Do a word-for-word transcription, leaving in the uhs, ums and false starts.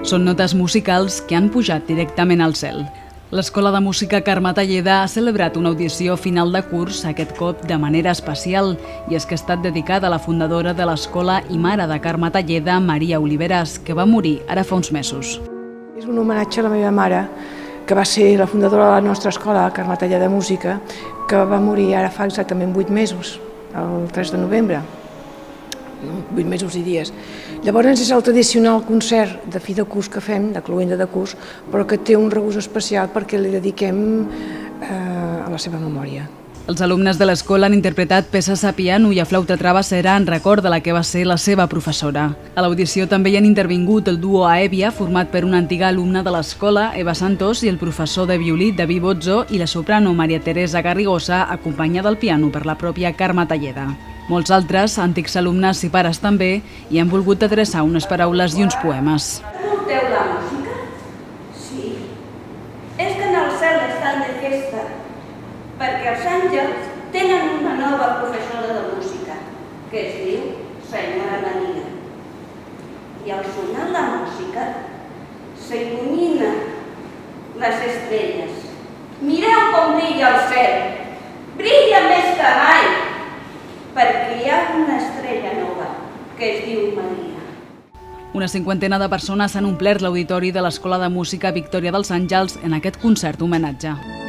Són notes musicals que han pujat directament al cel. L'Escola de Música Carme Talleda ha celebrat una audició final de curs, aquest cop de manera especial, i és que ha estat dedicada a la fundadora de l'escola i mare de Carme Talleda, Maria Oliveras, que va morir ara fa uns mesos. És un homenatge a la meva mare, que va ser la fundadora de la nostra escola, Carme Talleda de Música, que va morir ara fa exactament vuit mesos, el tres de novembre. vuit mesos i dies. Llavors és el tradicional concert de fi de curs que fem, de cloenda de curs, però que té un regust especial perquè li dediquem eh, a la seva memòria. Els alumnes de l'escola han interpretat peces a piano i a flauta travessera en record de la que va ser la seva professora. A l'audició també hi han intervingut el duo Aèvia, format per una antiga alumna de l'escola, Eva Santos, i el professor de violí, David Bozzo, i la soprano Maria Teresa Garrigosa, acompanyada al piano per la pròpia Carme Talleda. Molts altres, antics alumnes i pares també, hi han volgut adreçar unes paraules i uns poemes. Escolteu la música? Sí. És que en el cel estan de festa, perquè els àngels tenen una nova professora de música, que es diu Senyora Maria. I al sonar la música s'il·lumina les estrelles. Mireu com brilla el cel! Brilla més que mai! Perquè hi ha una estrella nova, que es diu Maria. Una cinquantena de persones han omplert l'auditori de l'Escola de Música Victòria dels Àngels en aquest concert homenatge.